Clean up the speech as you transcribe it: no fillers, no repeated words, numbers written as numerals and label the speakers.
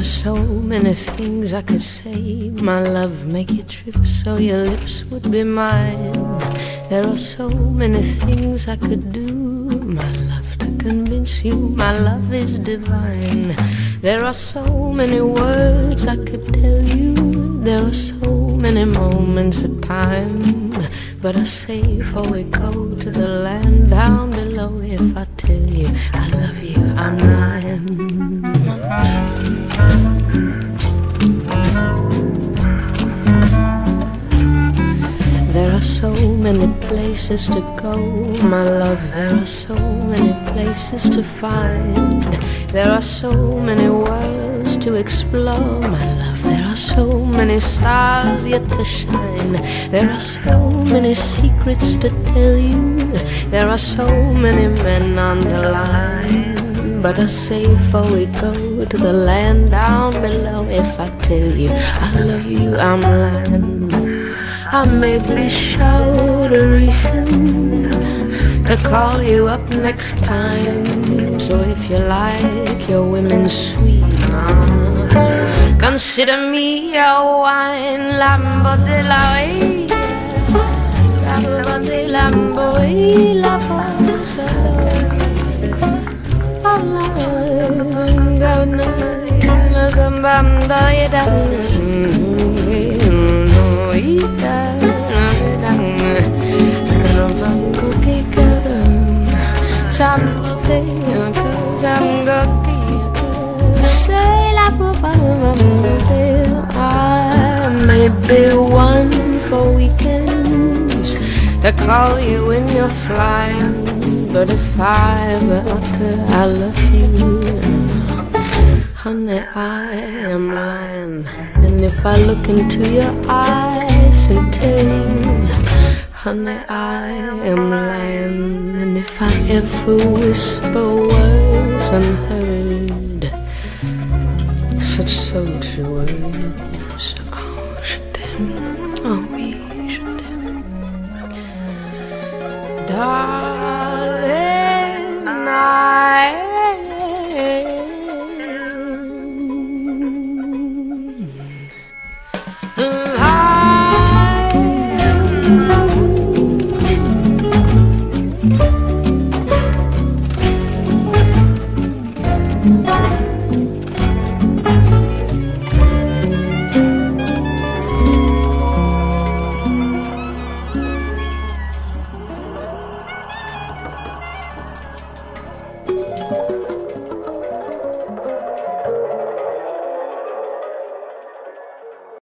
Speaker 1: are so many things I could say. My love, make you trip so your lips would be mine. There are so many things I could do, my love, to convince you my love is divine. There are so many words I could tell you. There are so many moments of time. But I say before we go to the land down below, if I tell you I love you, I'm lying. There are so many places to go, my love. There are so many places to find. There are so many worlds to explore, my love. There are so many stars yet to shine. There are so many secrets to tell you. There are so many men on the line. But I say before we go to the land down below, if I tell you I love you, I'm lying. I may be shout a reason to call you up next time. So if you like your women sweet, consider me your wine. Lambo de la Lambo de Lambo y la Fonso. I may be one for weekends to call you when you're flying. But if I ever utter I love you, honey, I am lying. And if I look into your eyes and tell you, honey, I am lying. And if I ever whisper words unheard, such sultry words,